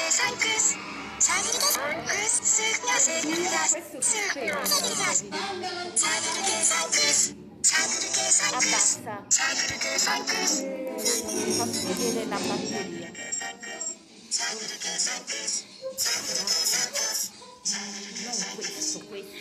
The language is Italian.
Abbassa. Fammi vedere la batteria. Non questo, questo.